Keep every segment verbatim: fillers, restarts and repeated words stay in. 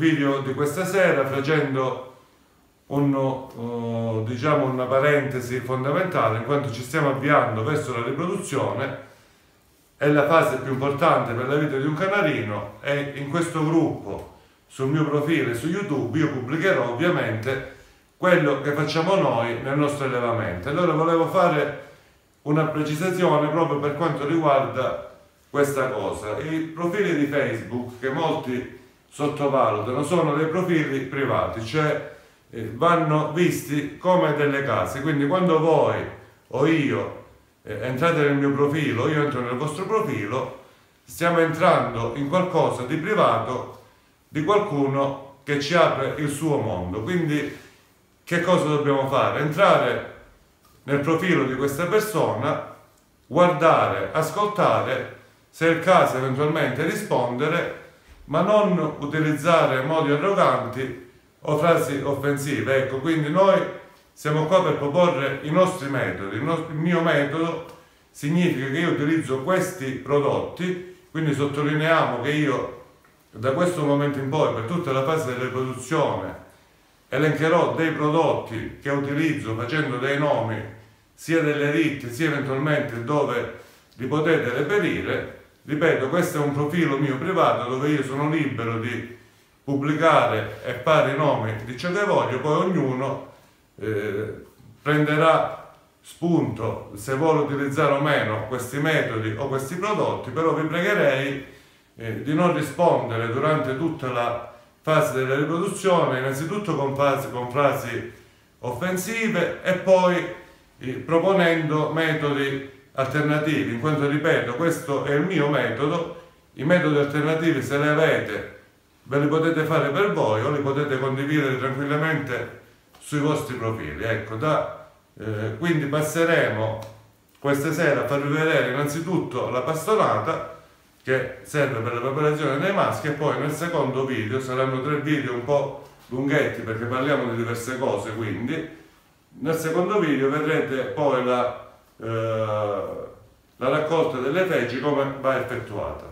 video di questa sera facendo un, uh, diciamo una parentesi fondamentale, in quanto ci stiamo avviando verso la riproduzione. È la fase più importante per la vita di un canarino e in questo gruppo, sul mio profilo su YouTube, io pubblicherò ovviamente quello che facciamo noi nel nostro allevamento. Allora volevo fare una precisazione proprio per quanto riguarda questa cosa. I profili di Facebook che molti sottovalutano sono dei profili privati, cioè eh, vanno visti come delle case, quindi quando voi o io eh, entrate nel mio profilo, io entro nel vostro profilo, stiamo entrando in qualcosa di privato di qualcuno che ci apre il suo mondo. Quindi che cosa dobbiamo fare? Entrare nel profilo di questa persona, guardare, ascoltare, se è il caso eventualmente rispondere, ma non utilizzare modi arroganti o frasi offensive. Ecco, quindi noi siamo qua per proporre i nostri metodi. Il, nostro, il mio metodo significa che io utilizzo questi prodotti, quindi sottolineiamo che io da questo momento in poi, per tutta la fase della riproduzione, elencherò dei prodotti che utilizzo facendo dei nomi sia delle ditte sia eventualmente dove li potete reperire. Ripeto, questo è un profilo mio privato dove io sono libero di pubblicare e fare i nomi di ciò che voglio, poi ognuno eh, prenderà spunto se vuole utilizzare o meno questi metodi o questi prodotti, però vi pregherei eh, di non rispondere durante tutta la fase della riproduzione, innanzitutto con frasi, con frasi offensive e poi eh, proponendo metodi alternativi, in quanto ripeto, questo è il mio metodo. I metodi alternativi, se li avete, ve li potete fare per voi o li potete condividere tranquillamente sui vostri profili. Ecco, da, eh, quindi passeremo questa sera a farvi vedere innanzitutto la bastonata che serve per la preparazione dei maschi, e poi nel secondo video, saranno tre video un po' lunghetti perché parliamo di diverse cose, quindi nel secondo video vedrete poi la, eh, la raccolta delle feci, come va effettuata.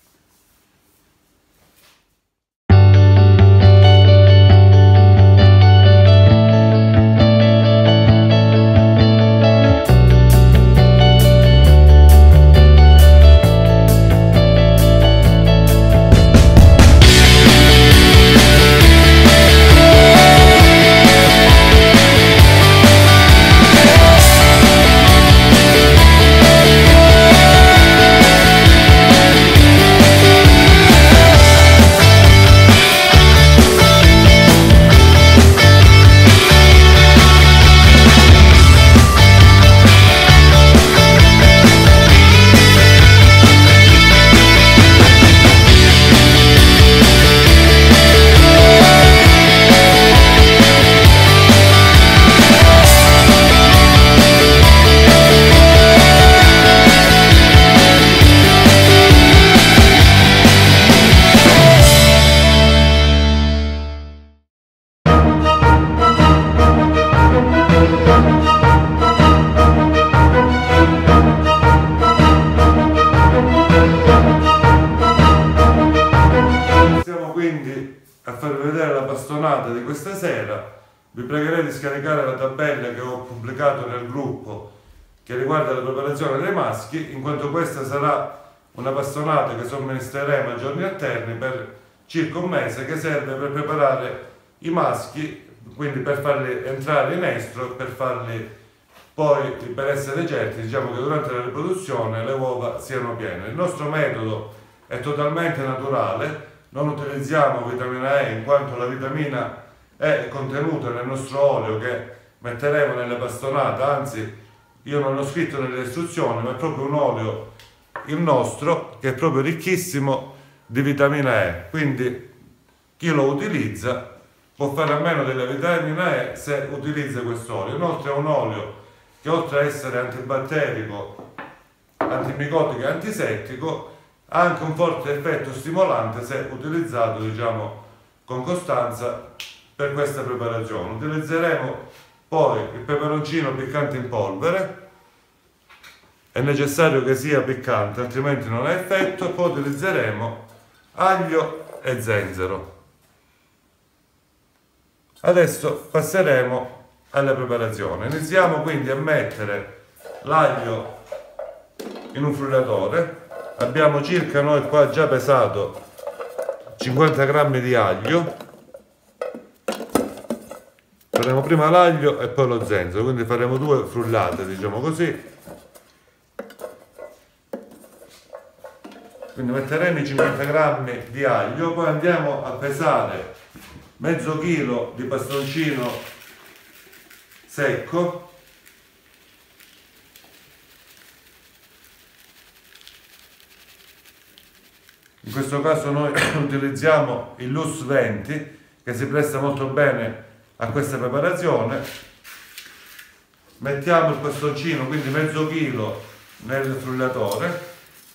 A farvi vedere la bastonata di questa sera. Vi pregherei di scaricare la tabella che ho pubblicato nel gruppo che riguarda la preparazione dei maschi, in quanto questa sarà una bastonata che somministreremo a giorni alterni per circa un mese, che serve per preparare i maschi, quindi per farli entrare in estro e per farli poi, per essere certi, diciamo, che durante la riproduzione le uova siano piene. Il nostro metodo è totalmente naturale. Non utilizziamo vitamina E, in quanto la vitamina E è contenuta nel nostro olio che metteremo nella bastonata, anzi io non l'ho scritto nelle istruzioni, ma è proprio un olio, il nostro, che è proprio ricchissimo di vitamina E, quindi chi lo utilizza può fare a meno della vitamina E se utilizza questo olio. Inoltre è un olio che, oltre a essere antibatterico, antimicotico e antisettico, ha anche un forte effetto stimolante se utilizzato, diciamo, con costanza per questa preparazione. Utilizzeremo poi il peperoncino piccante in polvere, è necessario che sia piccante altrimenti non ha effetto, e poi utilizzeremo aglio e zenzero. Adesso passeremo alla preparazione. Iniziamo quindi a mettere l'aglio in un frullatore. Abbiamo circa, noi qua già pesato, cinquanta grammi di aglio. Faremo prima l'aglio e poi lo zenzero, quindi faremo due frullate, diciamo così. Quindi metteremo i cinquanta grammi di aglio, poi andiamo a pesare mezzo chilo di bastoncino secco. In questo caso noi utilizziamo il Lus venti, che si presta molto bene a questa preparazione. Mettiamo il bastoncino, quindi mezzo chilo, nel frullatore.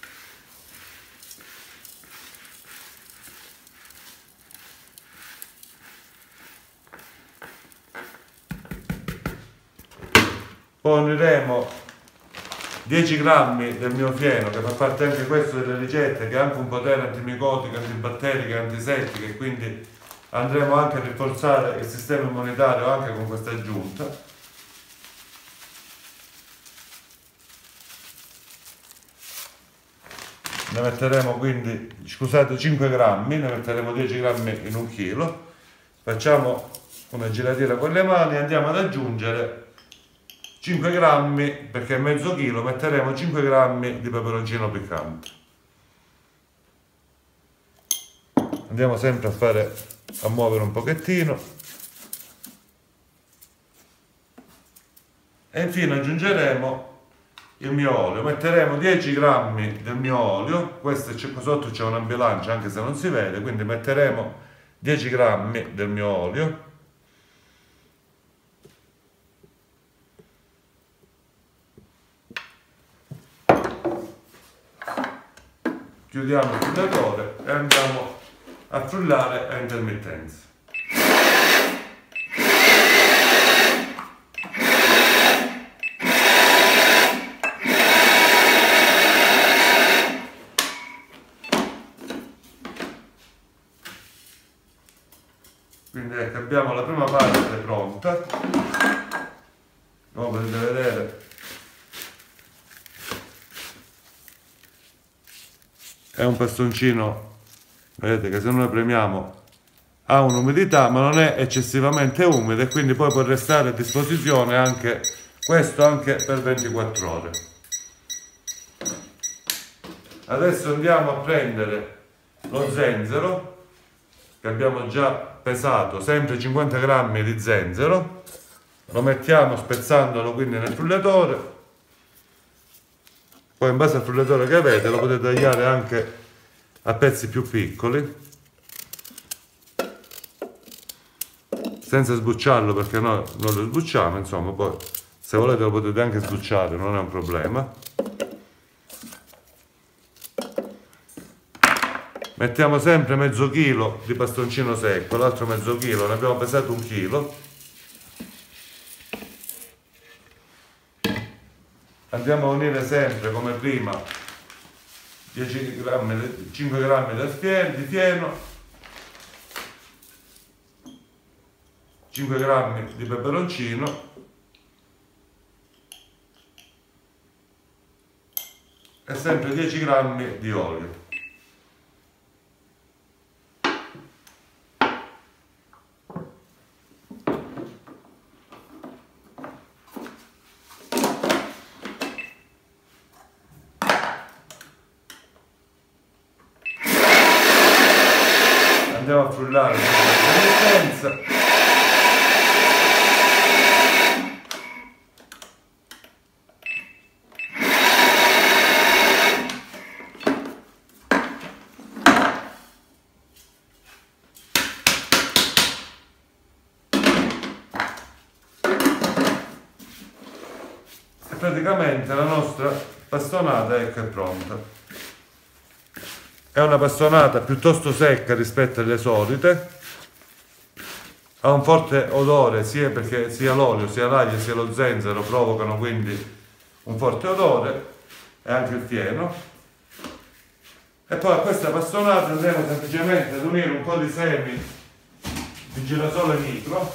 Poi uniremo dieci grammi del mio fieno, che fa parte anche questo delle ricette, che ha anche un potere antimicotico, antibatterico, antisettico, e quindi andremo anche a rinforzare il sistema immunitario anche con questa aggiunta. Ne metteremo quindi, scusate, cinque grammi, ne metteremo dieci grammi in un chilo. Facciamo una giratina con le mani e andiamo ad aggiungere cinque grammi, perché è mezzo chilo, metteremo cinque grammi di peperoncino piccante. Andiamo sempre a fare, a muovere un pochettino. E infine aggiungeremo il mio olio. Metteremo dieci grammi del mio olio. Questo c'è, qua sotto c'è una bilancia, anche se non si vede, quindi metteremo dieci grammi del mio olio. Chiudiamo il frullatore e andiamo a frullare a intermittenza. Quindi ecco, abbiamo la prima parte pronta, come potete vedere. È un bastoncino, vedete che se noi premiamo ha un'umidità, ma non è eccessivamente umido, e quindi poi può restare a disposizione anche questo anche per ventiquattro ore. Adesso andiamo a prendere lo zenzero, che abbiamo già pesato, sempre cinquanta grammi di zenzero. Lo mettiamo spezzandolo quindi nel frullatore. Poi in base al frullatore che avete lo potete tagliare anche a pezzi più piccoli, senza sbucciarlo, perché noi non lo sbucciamo, insomma. Poi se volete lo potete anche sbucciare, non è un problema. Mettiamo sempre mezzo chilo di bastoncino secco, l'altro mezzo chilo, ne abbiamo pesato un chilo. Andiamo a unire sempre come prima dieci grammi, cinque grammi di fieno, cinque grammi di peperoncino e sempre dieci grammi di olio. Andiamo a frullare senza. E praticamente la nostra bastonata ecco è pronta. È una bastonata piuttosto secca rispetto alle solite, ha un forte odore sia perché sia l'olio, sia l'aglio, sia lo zenzero provocano quindi un forte odore, e anche il fieno. E poi a questa bastonata andremo semplicemente ad unire un po' di semi il girasole nitro,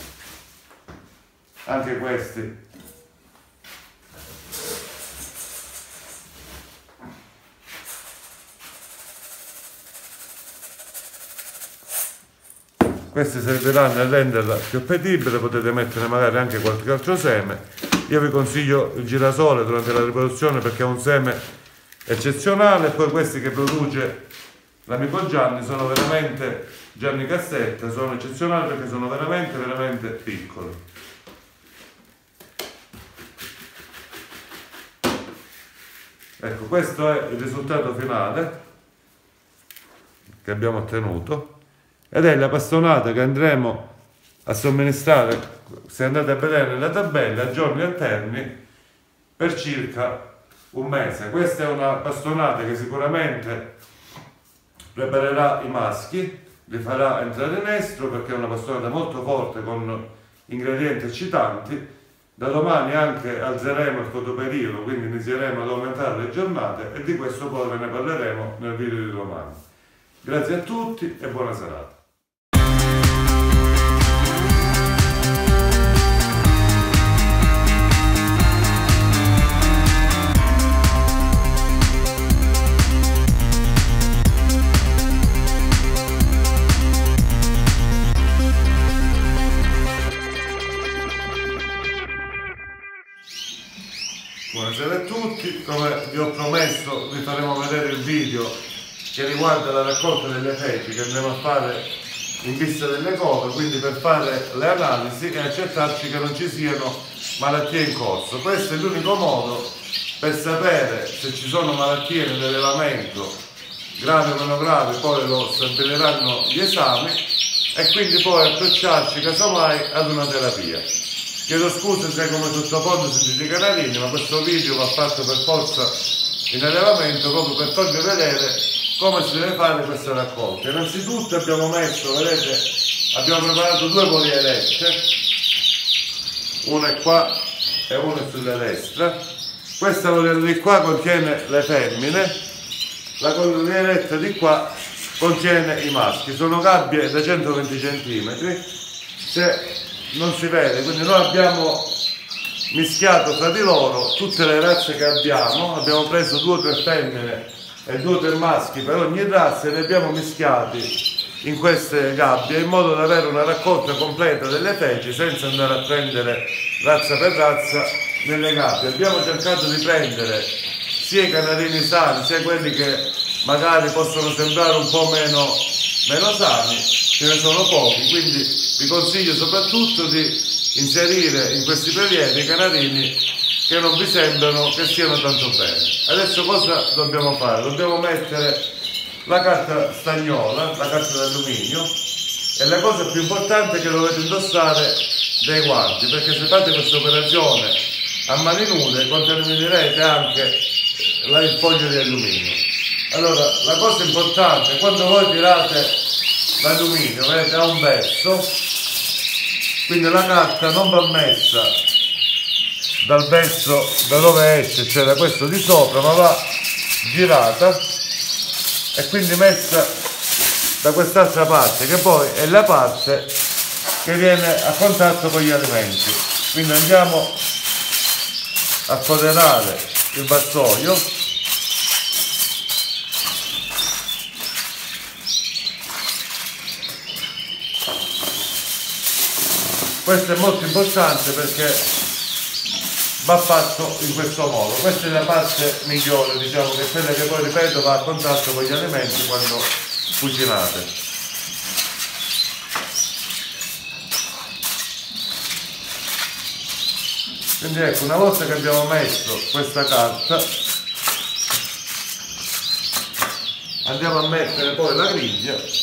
anche questi questi serviranno a renderla più appetibile. Potete mettere magari anche qualche altro seme. Io vi consiglio il girasole durante la riproduzione perché è un seme eccezionale. E poi questi che produce l'amico Gianni sono veramente, Gianni Cassetta, sono eccezionali perché sono veramente veramente piccoli. Ecco, questo è il risultato finale che abbiamo ottenuto ed è la bastonata che andremo a somministrare, se andate a vedere nella tabella, a giorni alterni per circa un mese. Questa è una bastonata che sicuramente preparerà i maschi, li farà entrare in estro perché è una bastonata molto forte con ingredienti eccitanti. Da domani anche alzeremo il cotoperiodo, quindi inizieremo ad aumentare le giornate e di questo poi ve ne parleremo nel video di domani. Grazie a tutti e buona serata. Buonasera a tutti, come vi ho promesso vi faremo vedere il video che riguarda la raccolta delle feci che andremo a fare in vista delle cove, quindi per fare le analisi e accertarci che non ci siano malattie in corso. Questo è l'unico modo per sapere se ci sono malattie nell'allevamento, gravi o meno gravi, poi lo stabiliranno gli esami e quindi poi approcciarci casomai ad una terapia. Chiedo scusa se come sottofondo sentite i canarini, ma questo video va fatto per forza in allevamento proprio per farvi vedere come si deve fare questa raccolta. Innanzitutto abbiamo messo, vedete, abbiamo preparato due polielette, una è qua e una è sulla destra. Questa polieletta di qua contiene le femmine, la polieletta di qua contiene i maschi, sono gabbie da centoventi centimetri. Se non si vede, quindi noi abbiamo mischiato tra di loro tutte le razze che abbiamo, abbiamo preso due o tre femmine e due o tre maschi per ogni razza e li abbiamo mischiati in queste gabbie in modo da avere una raccolta completa delle feci senza andare a prendere razza per razza nelle gabbie. Abbiamo cercato di prendere sia i canarini sani sia quelli che magari possono sembrare un po' meno, meno sani, ce ne sono pochi, quindi vi consiglio soprattutto di inserire in questi prelievi i canarini che non vi sembrano che stiano tanto bene. Adesso cosa dobbiamo fare? Dobbiamo mettere la carta stagnola, la carta d'alluminio, e la cosa più importante è che dovete indossare dei guanti, perché se fate questa operazione a mani nude contaminerete anche il foglio di alluminio. Allora, la cosa importante, quando voi tirate l'alluminio, vedete, ha un verso, quindi la carta non va messa dal verso da dove esce, cioè da questo di sopra, ma va girata e quindi messa da quest'altra parte, che poi è la parte che viene a contatto con gli alimenti. Quindi andiamo a foderare il vassoio. Questo è molto importante perché va fatto in questo modo. Questa è la parte migliore, diciamo, che è quella che poi, ripeto, va a contatto con gli alimenti quando cucinate. Quindi ecco, una volta che abbiamo messo questa carta, andiamo a mettere poi la griglia.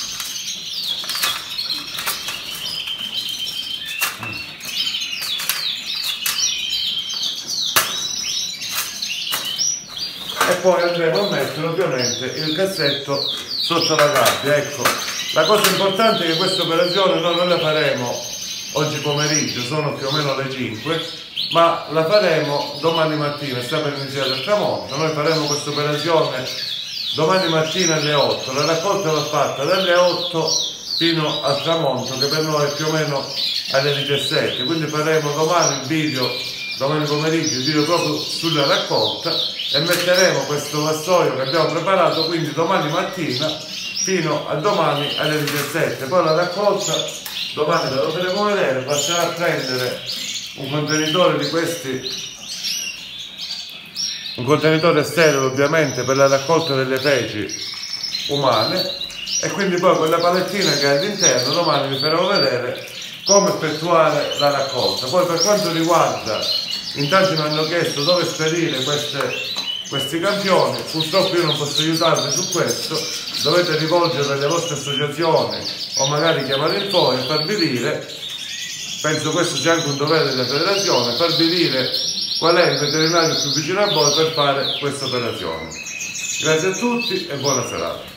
E poi andremo a mettere ovviamente il cassetto sotto la gabbia. Ecco, la cosa importante è che questa operazione noi non la faremo oggi pomeriggio, sono più o meno le cinque, ma la faremo domani mattina, sta per iniziare il tramonto. Noi faremo questa operazione domani mattina alle otto, la raccolta va fatta dalle otto fino al tramonto, che per noi è più o meno alle diciassette. Quindi faremo domani il video, domani pomeriggio il video proprio sulla raccolta, e metteremo questo vassoio che abbiamo preparato quindi domani mattina fino a domani alle diciassette. Poi la raccolta domani ve lo faremo vedere. Basterà prendere un contenitore di questi, un contenitore stereo ovviamente per la raccolta delle feci umane, e quindi poi quella palettina che è all'interno domani vi farò vedere come effettuare la raccolta. Poi per quanto riguarda, in tanti mi hanno chiesto dove spedire queste, questi campioni, purtroppo io non posso aiutarvi su questo, dovete rivolgere alle vostre associazioni o magari chiamare il F O I e farvi dire, penso questo sia anche un dovere della federazione, farvi dire qual è il veterinario più vicino a voi per fare questa operazione. Grazie a tutti e buona serata.